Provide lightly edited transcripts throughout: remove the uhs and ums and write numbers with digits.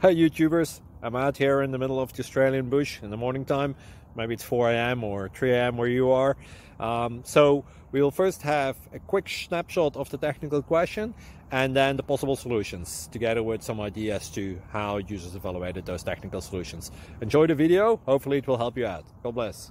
Hey YouTubers, I'm out here in the middle of the Australian bush in the morning time. Maybe it's 4 a.m. or 3 a.m. where you are. So we'll first have a quick snapshot of the technical question and then the possible solutions, together with some ideas to how users evaluated those technical solutions. Enjoy the video, hopefully it will help you out. God bless.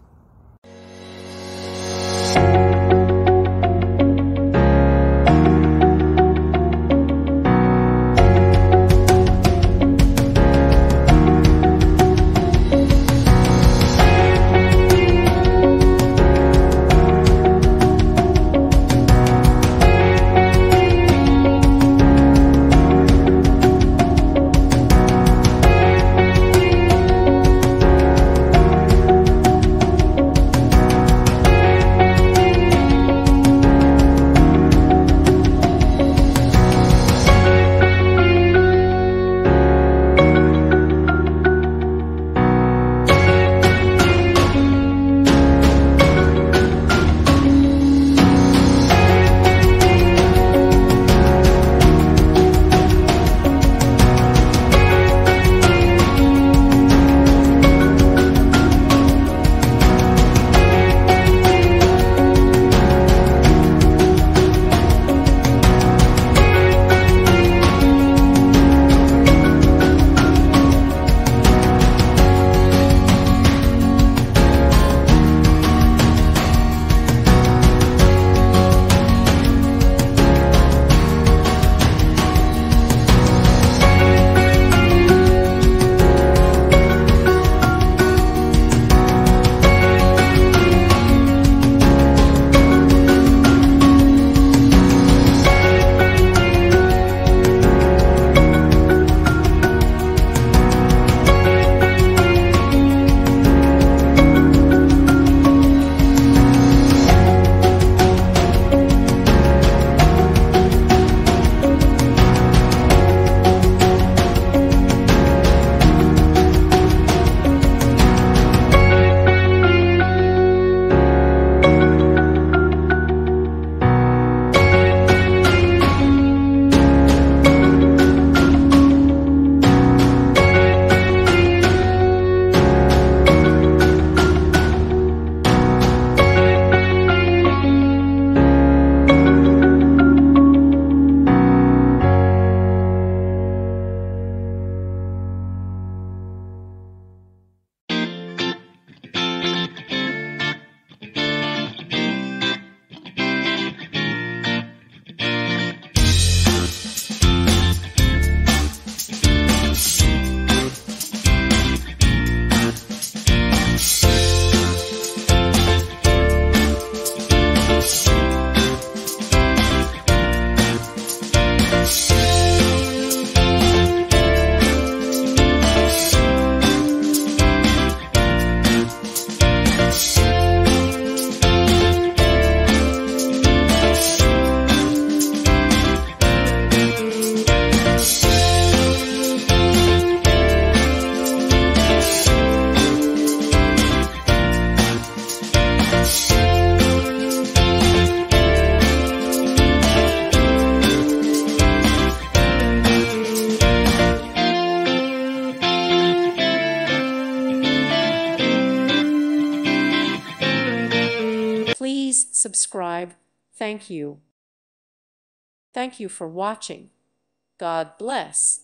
Please subscribe. Thank you. Thank you for watching. God bless.